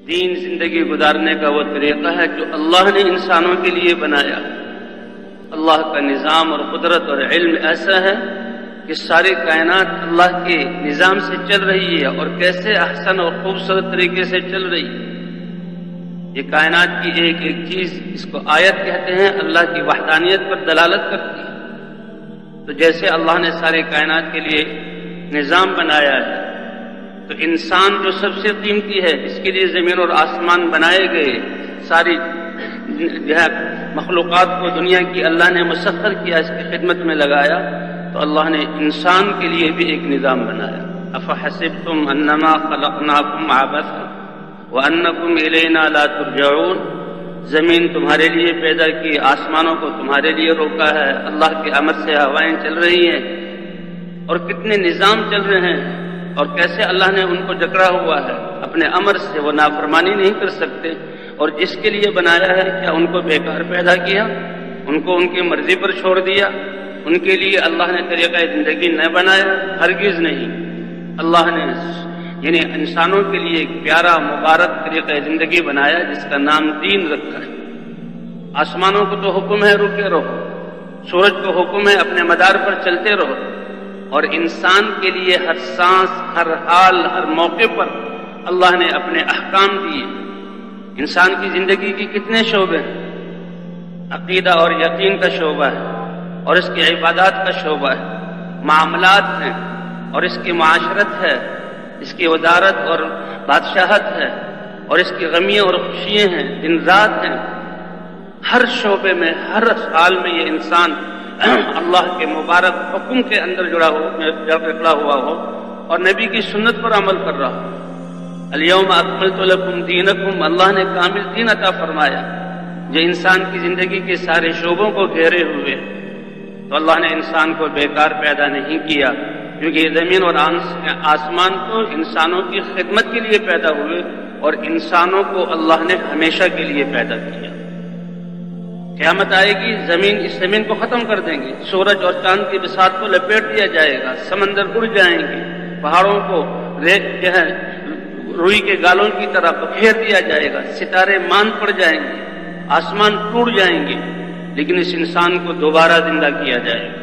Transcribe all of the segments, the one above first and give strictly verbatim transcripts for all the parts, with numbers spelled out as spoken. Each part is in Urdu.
دین زندگی گزارنے کا وہ طریقہ ہے جو اللہ نے انسانوں کے لیے بنایا۔ اللہ کا نظام اور قدرت اور علم ایسا ہے کہ ساری کائنات اللہ کے نظام سے چل رہی ہے، اور کیسے احسن اور خوبصورت طریقے سے چل رہی ہے۔ یہ کائنات کی ایک ایک چیز، اس کو آیت کہتے ہیں، اللہ کی وحدانیت پر دلالت کرتی ہے۔ تو جیسے اللہ نے سارے کائنات کے لیے نظام بنایا ہے، تو انسان جو سب سے قیمتی ہے، اس کے لیے زمین اور آسمان بنائے گئے، ساری جو ہے مخلوقات کو دنیا کی اللہ نے مسخر کیا، اس کی خدمت میں لگایا، تو اللہ نے انسان کے لیے بھی ایک نظام بنایا۔ افحسبتم انما خلقناکم عبثا وانکم الینا لا ترجعون، زمین تمہارے لیے پیدا کی، آسمانوں کو تمہارے لیے روکا ہے، اللہ کے امر سے ہوائیں چل رہی ہیں، اور کتنے نظام چل رہے ہیں، اور کیسے اللہ نے ان کو جکڑا ہوا ہے اپنے امر سے، وہ نافرمانی نہیں کر سکتے۔ اور جس کے لیے بنایا ہے، کیا ان کو بیکار پیدا کیا، ان کو ان کی مرضی پر چھوڑ دیا؟ ان کے لیے اللہ نے طریقہ زندگی نہ بنایا، ہرگز نہیں۔ اللہ نے یعنی انسانوں کے لیے ایک پیارا مبارک طریقہ زندگی بنایا جس کا نام دین رکھا ہے۔ آسمانوں کو تو حکم ہے رکے رہو، سورج کو حکم ہے اپنے مدار پر چلتے رہو، اور انسان کے لیے ہر سانس، ہر حال، ہر موقع پر اللہ نے اپنے احکام دیے۔ انسان کی زندگی کی کتنے شعبے ہیں؟ عقیدہ اور یقین کا شعبہ ہے، اور اس کی عبادات کا شعبہ ہے، معاملات ہیں، اور اس کی معاشرت ہے، اس کی وزارت اور بادشاہت ہے، اور اس کی غمیاں اور خوشیاں ہیں، دن رات ہیں۔ ہر شعبے میں، ہر حال میں یہ انسان اللہ کے مبارک حکم کے اندر جڑا ہو جڑا ہوا ہو، اور نبی کی سنت پر عمل کر رہا ہو۔ الیوم اکملت لکم دینکم، اللہ نے کامل دین عطا فرمایا جو انسان کی زندگی کے سارے شعبوں کو گھیرے ہوئے۔ تو اللہ نے انسان کو بیکار پیدا نہیں کیا، کیونکہ یہ زمین اور آسمان تو انسانوں کی خدمت کے لیے پیدا ہوئے، اور انسانوں کو اللہ نے ہمیشہ کے لیے پیدا کیا۔ قیامت آئے گی، زمین اس زمین کو ختم کر دیں گے، سورج اور چاند کی بساط کو لپیٹ دیا جائے گا، سمندر اڑ جائیں گے، پہاڑوں کو ریت جو ہے روئی کے گالوں کی طرح بکھیر دیا جائے گا، ستارے مان پڑ جائیں گے، آسمان ٹوٹ جائیں گے، لیکن اس انسان کو دوبارہ زندہ کیا جائے گا۔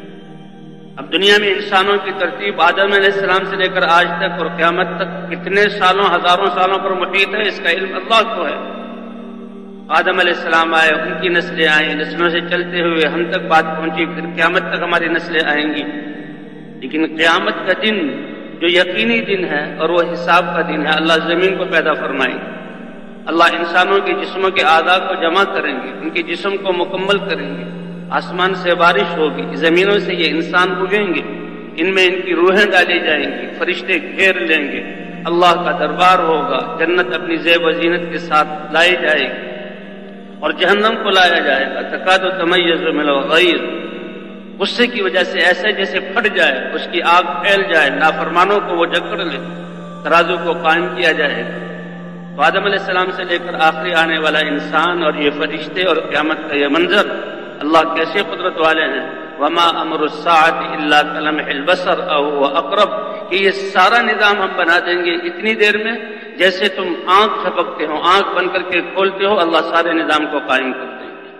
اب دنیا میں انسانوں کی ترتیب آدم علیہ السلام سے لے کر آج تک اور قیامت تک کتنے سالوں، ہزاروں سالوں پر محیط ہے، اس کا علم اللہ کو ہے۔ آدم علیہ السلام آئے، ان کی نسلیں آئیں، نسلوں سے چلتے ہوئے ہم تک بات پہنچی، پھر قیامت تک ہماری نسلیں آئیں گی۔ لیکن قیامت کا دن جو یقینی دن ہے اور وہ حساب کا دن ہے، اللہ زمین کو پیدا فرمائیں گے، اللہ انسانوں کے جسموں کے اعضاء کو جمع کریں گے، ان کے جسم کو مکمل کریں گے، آسمان سے بارش ہوگی، زمینوں سے یہ انسان اگیں گے، ان میں ان کی روحیں ڈالی جائیں گی، فرشتے گھیر لیں گے، اللہ کا دربار ہوگا، جنت اپنی زیب و زینت کے ساتھ لائی جائے گی، اور جہنم کو لایا جائے گا، تکاد تمیز من الغیظ، غصے کی وجہ سے ایسے جیسے پھٹ جائے، اس کی آگ پھیل جائے، نافرمانوں کو وہ جکڑ لے، ترازو کو قائم کیا جائے گا۔ تو آدم علیہ السلام سے لے کر آخری آنے والا انسان اور یہ فرشتے اور قیامت کا یہ منظر، اللہ کیسے قدرت والے ہیں۔ وما امر الساعۃ الا کلمح البصر او هو اقرب، کہ یہ سارا نظام ہم بنا دیں گے اتنی دیر میں جیسے تم آنکھ جھپکتے ہو، آنکھ بند کر کے کھولتے ہو، اللہ سارے نظام کو قائم کر دیں گے،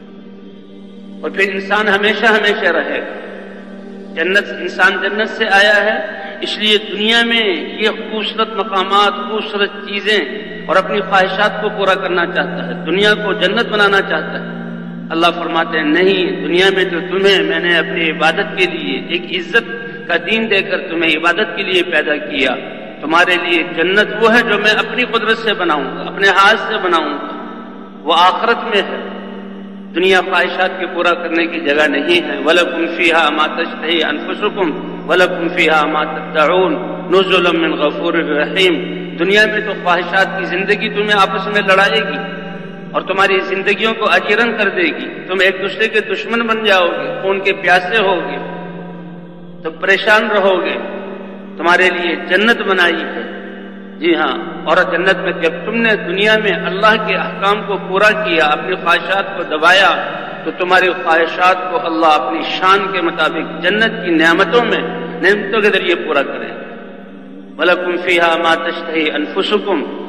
اور پھر انسان ہمیشہ ہمیشہ رہے گا۔ جنت، انسان جنت سے آیا ہے، اس لیے دنیا میں یہ خوبصورت مقامات، خوبصورت چیزیں اور اپنی خواہشات کو پورا کرنا چاہتا ہے، دنیا کو جنت بنانا چاہتا ہے۔ اللہ فرماتے ہیں نہیں، دنیا میں تو تمہیں میں نے اپنی عبادت کے لیے ایک عزت کا دین دے کر تمہیں عبادت کے لیے پیدا کیا، تمہارے لیے جنت وہ ہے جو میں اپنی قدرت سے بناؤں گا، اپنے ہاتھ سے بناؤں گا، وہ آخرت میں ہے۔ دنیا خواہشات کے پورا کرنے کی جگہ نہیں ہے۔ وَلَكُمْ فِيهَا مَا تَشْتَهِي أَنفُسُكُمْ وَلَكُمْ فِيهَا مَا تَدَّعُونَ نُزُلًا مِّن غَفُورٍ رَحِيمٍ۔ دنیا میں تو خواہشات کی زندگی تمہیں آپس میں لڑائے گی اور تمہاری زندگیوں کو اجیرن کر دے گی، تم ایک دوسرے کے دشمن بن جاؤ گے، خون کے پیاسے ہوگے، تم پریشان رہو گے۔ تمہارے لیے جنت بنائی ہے، جی ہاں، اور جنت میں جب تم نے دنیا میں اللہ کے احکام کو پورا کیا، اپنی خواہشات کو دبایا، تو تمہاری خواہشات کو اللہ اپنی شان کے مطابق جنت کی نعمتوں میں نعمتوں کے ذریعے پورا کرے۔ وَلَكُمْ فِيهَا مَا تَشْتَهِي أَنفُسُكُمْ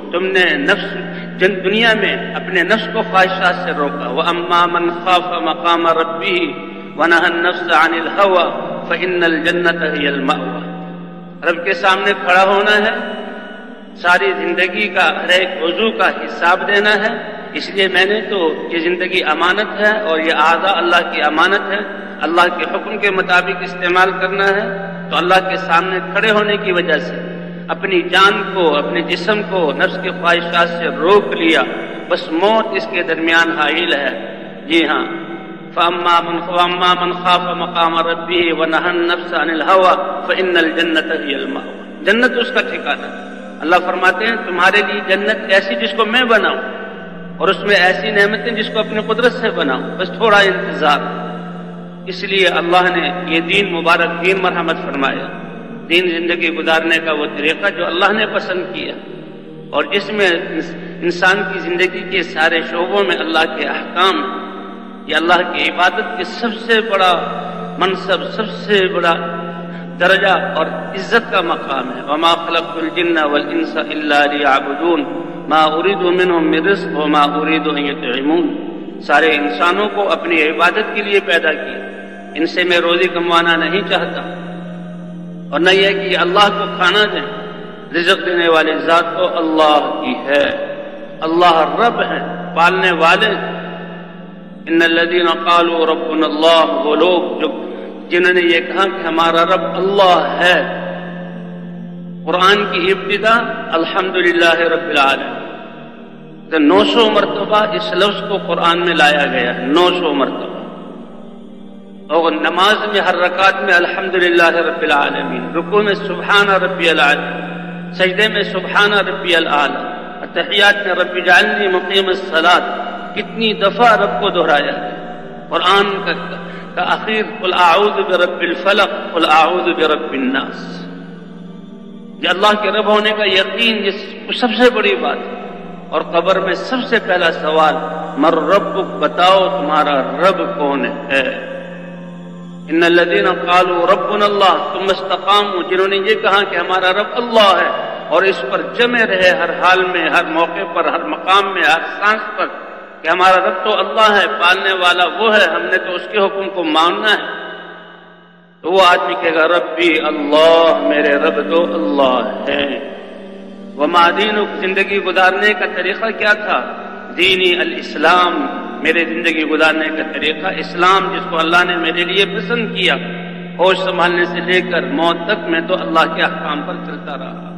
تم نے نفس جن دنیا میں اپنے نفس کو خواہشات سے روکا. وَأَمَّا مَنْ خَافَ مَقَامَ رَبِّهِ وَنَهَى النَّفْسَ عَنِ الْهَوَىٰ فَإِنَّ الْجَنَّةَ هِيَ الْمَأْوَىٰ. رب کے سامنے کھڑا ہونا ہے، ساری زندگی کا ہر ایک عضو کا حساب دینا ہے. اس لیے میں نے تو یہ زندگی امانت ہے اور یہ اعضاء اللہ کی امانت ہے، اللہ کے حکم کے مطابق استعمال کرنا ہے. تو اللہ کے سامنے کھڑے ہونے کی وجہ سے اپنی جان کو، اپنے جسم کو نفس کے خواہشات سے روک لیا، بس موت اس کے درمیان حائل ہے. جی ہاں، فَأَمَّا مَنْ وَأَمَّا مَنْ خَافَ مَقَامَ رَبِّهِ وَنَهَى النَّفْسَ عَنِ الْهَوَىٰ فَإِنَّ الْجَنَّةَ هِيَ الْمَأْوَىٰ. جنت اس کا ٹھکانہ. اللہ فرماتے ہیں تمہارے لیے جنت ایسی جس کو میں بناؤں، اور اس میں ایسی نعمتیں جس کو اپنی قدرت سے بناؤں، بس تھوڑا انتظار. اس لیے اللہ نے یہ دین مبارک دین مرحمت فرمایا، دین زندگی گزارنے کا وہ طریقہ جو اللہ نے پسند کیا، اور جس میں انسان کی زندگی کے سارے شعبوں میں اللہ کے احکام، یہ اللہ کی عبادت کے سب سے بڑا منصب، سب سے بڑا درجہ اور عزت کا مقام ہے. وما خلقت الجن والانس الا ليعبدون ما اريد منهم من رزق وما اريد ان يطعمون. سارے انسانوں کو اپنی عبادت کے لیے پیدا کیا، ان سے میں روزی کموانا نہیں چاہتا، اور نہ یہ کہ اللہ کو کھانا دیں. رزق دینے والے ذات تو اللہ کی ہے، اللہ رب ہے، پالنے والے. ان الذين قالوا ربنا اللہ، وہ لوگ جو جنہوں نے یہ کہا کہ ہمارا رب اللہ ہے. قرآن کی ابتدا الحمدللہ رب العالمین، تو نو سو مرتبہ اس لفظ کو قرآن میں لایا گیا ہے، نو سو مرتبہ. اور نماز میں ہر رکعت میں الحمدللہ رب العالمین، رکوع میں سبحان ربی العالی، سجدے میں سبحان ربی العالی، تحیات میں رب اجعلنی مقیم الصلاۃ. کتنی دفعہ رب کو دہرایا ہے. قرآن کا کا آخر قل اعوذ برب الفلق قل اعوذ برب الناس. یہ اللہ کے رب ہونے کا یقین یہ سب سے بڑی بات ہے. اور قبر میں سب سے پہلا سوال مر ربک، بتاؤ تمہارا رب کون ہے. ان الذين قالوا ربنا اللہ ثم استقاموا، جنہوں نے یہ کہا کہ ہمارا رب اللہ ہے اور اس پر جمے رہے ہر حال میں، ہر موقع پر، ہر مقام میں، ہر سانس پر کہ ہمارا رب تو اللہ ہے، پالنے والا وہ ہے، ہم نے تو اس کے حکم کو ماننا ہے. تو وہ آدمی کہے گا ربی اللہ، میرے رب تو اللہ ہے. وما دینک، زندگی گزارنے کا طریقہ کیا تھا؟ دینی الاسلام، میرے زندگی گزارنے کا طریقہ اسلام، جس کو اللہ نے میرے لیے پسند کیا. ہوش سنبھالنے سے لے کر موت تک میں تو اللہ کے احکام پر چلتا رہا.